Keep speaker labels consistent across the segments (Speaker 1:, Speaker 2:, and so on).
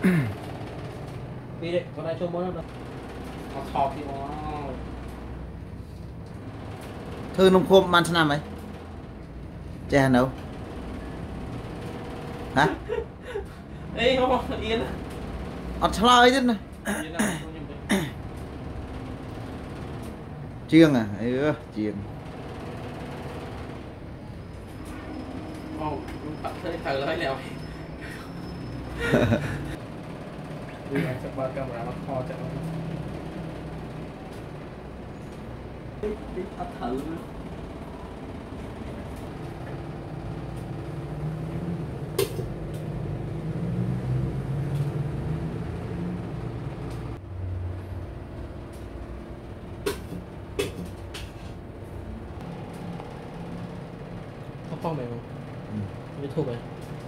Speaker 1: đi đấy con này cho bố nó đâu nó thọp thì nó
Speaker 2: thư nông khôm man năm ấy cha đâu hả
Speaker 1: ê không yên
Speaker 2: ọt chơi chứ này chiêng à ừ, chiêng
Speaker 1: bắt thấy thở hơi lèo đi anh sẽ ba camera nó kho chạy đi bắt thử phong mày YouTube này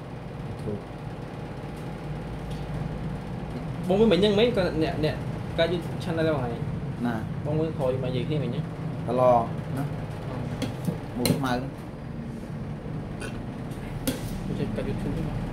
Speaker 1: bông với mình nhân mấy con nè nè cái YouTube channel này
Speaker 2: nè
Speaker 1: bông với thôi mà gì khi mình nhé
Speaker 2: ta lo nó một màu
Speaker 1: cái YouTube